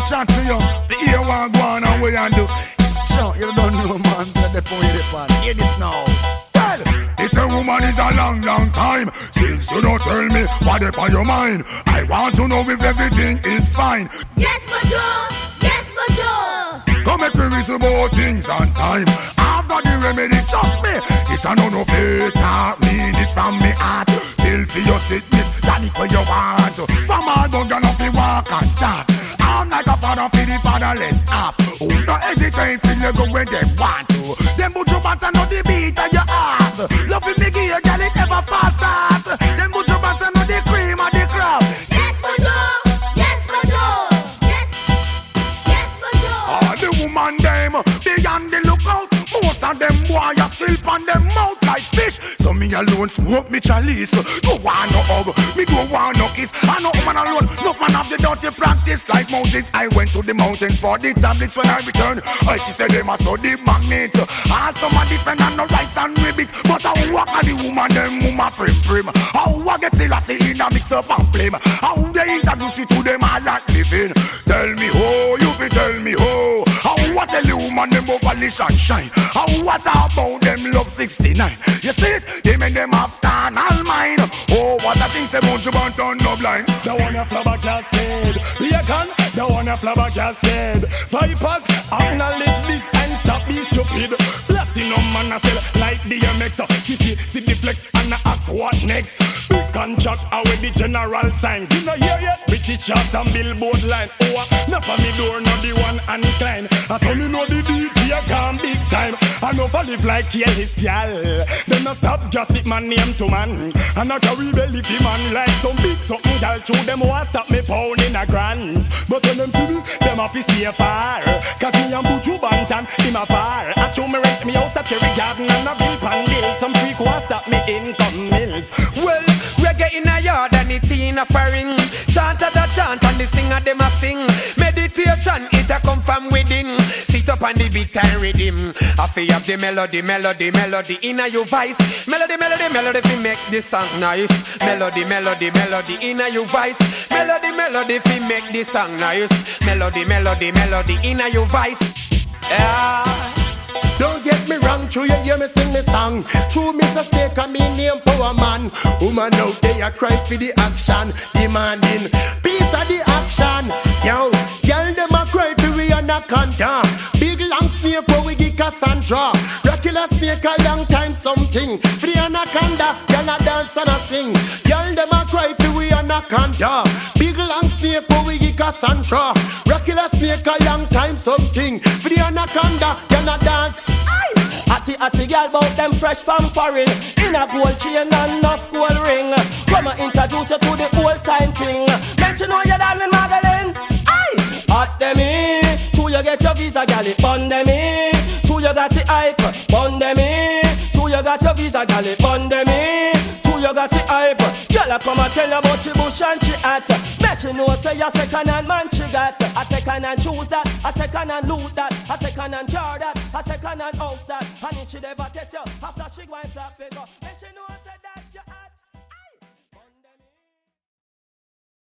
chat to you. The ear one go on and what you do. Sure, you don't know, man. Let the point the part. Hear this now. Tell. This a woman is a long, long time. Since you don't tell me what is on your mind, I want to know if everything is fine. Yes, Buju. Yes, Buju. Come make me reason about things on time. I've got the remedy, trust me. This a no fake talk, mean it from me heart. Feel for your sickness, that it where you want. From all bug and off you walk and talk. I'm like a father for the fatherless half. Who not hesitate, feel you go where they want to. Them Buju Banton know the beat of your heart. Loving me give you girl it never falls out. Them Buju Banton know the cream of the crop. Yes, Buju. Yes, Buju. Yes. Yes, Buju. All the woman them beyond the lookout. Most of them boy are still on them mouth like fish. So me alone smoke me chalice. Don't want no hug, me don't want no kiss. I know man alone, no man have the dirty practice. Like Moses, I went to the mountains for the tablets. When I returned, I she said they must know the magnet. Also my defend and no rights and ribbits. But I walk at the woman, them Muma Prem. How I get Selassie in a mix up and blame. How they introduce you to them all like living. Tell me how, you be tell me how. How I tell the woman them go polish and shine. How what about them love 69? You see it? They make them have carnal mind. Oh, what a thing say Buju Banton no blind. The one a flabbergasted. Bacon, the one a flabbergasted. Vipers, acknowledge this and stop be stupid. Platinum man a sell like DMX. See the flex and a ask what next. Big contract with the general sign. You know hear yet? British shot and billboard line. Oh, not for me door, not the one uncline. I told me know the DJ come big time. I know for live like Careless girl. Them a stop gossip man name to man. And I carry belly fi man like some big something girl. Through them who stop me pound in a grands. But when them see me, them a fi stay far. Cause me and Buju Banton in my par. I show me rent me out a cherry garden and a bill pan bill. Some freak who stop me income mills. Well, reggae in a yard and it in a foreign. Chant a da chant and the singer them a sing. Meditation it a come from within. Sit up on the beat and Riddim. I feel up the melody in a your voice. Melody fi make this song nice. Melody in a your voice. Melody fi make this song nice. Melody in a your voice. Yeah. Don't get me wrong, true you hear me sing me song. True Mr. Snake and me name Powerman. Woman out there cry for the action, demanding piece of the action. Yo, girl them a cry for we Anaconda. Big long snake for we give Cassandra. Regular snake a long time something. For the Anaconda, girl a dance and a sing. Girl them a cry for we Anaconda. Big long snake for we give Cassandra. Regular snake a long time something. For the Anaconda, girl a dance. Atty girl bout them fresh from foreign. In a gold chain and enough gold ring. Come and introduce you to the old time thing. Mention how you done with Magdalene. Aye, hot them in. True you get your visa, girl, it bun them in. True you got the hype, bun them in. True you got your visa, girl, it bun them in. True you got the hype. Girl, I come and tell you about she bush and she hat. Make she know say a second hand man she got. A second hand shoes that, a second hand loot that, a second hand car that, a second hand house that. And if she never test you, after she go and flap it up. Make she know say that.